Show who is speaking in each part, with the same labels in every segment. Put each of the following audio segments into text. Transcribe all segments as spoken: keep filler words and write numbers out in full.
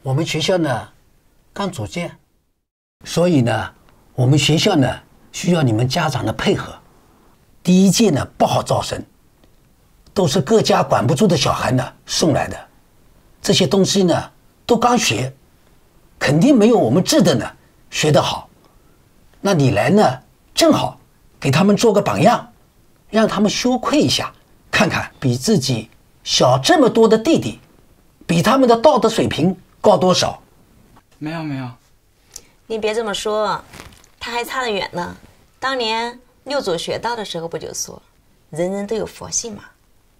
Speaker 1: 我们学校呢刚组建，所以呢，我们学校呢需要你们家长的配合。第一届呢不好招生，都是各家管不住的小孩呢送来的，这些东西呢都刚学，肯定没有我们制的呢学得好。那你来呢，正好给他们做个榜样，让他们羞愧一下，看看比自己小这么多的弟弟，比他们的道德水平高多少。
Speaker 2: 没有没有，
Speaker 3: 你别这么说，他还差得远呢。当年六祖学道的时候不就说，人人都有佛性嘛。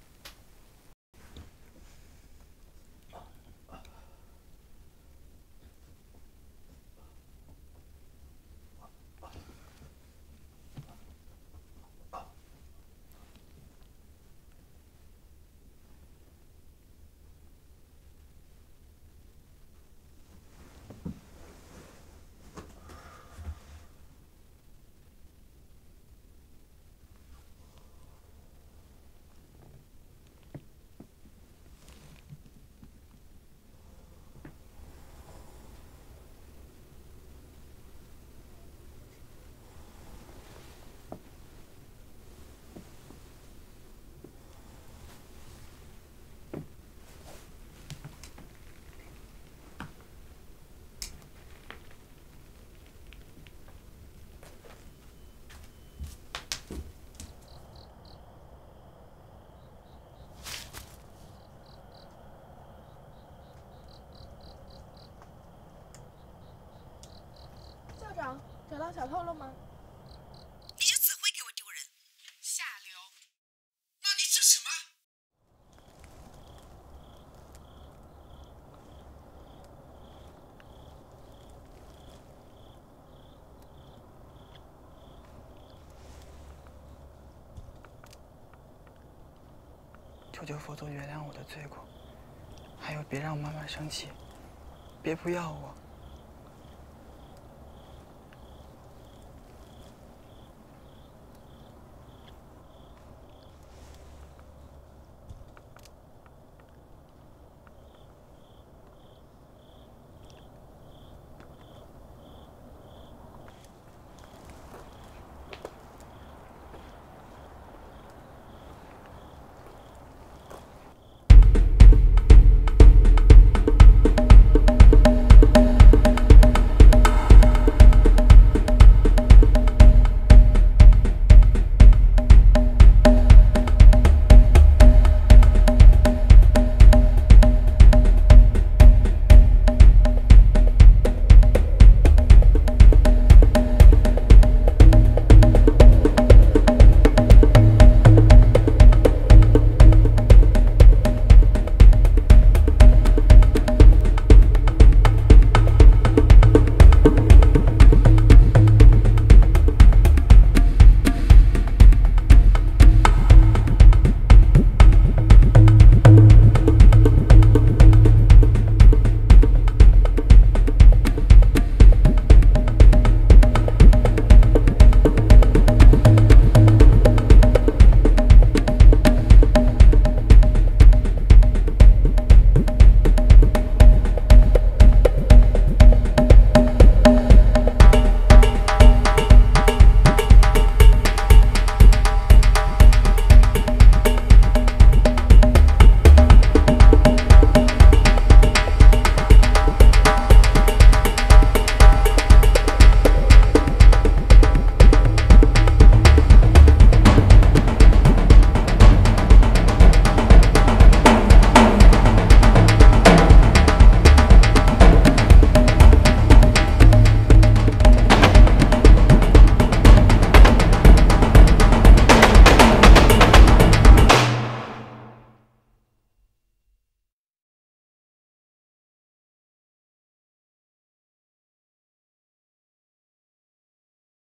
Speaker 4: 找到小偷了吗？
Speaker 5: 你就只会给我丢人，下流！那你支持吗？
Speaker 2: 求求佛祖原谅我的罪过，还有别让妈妈生气，别不要我。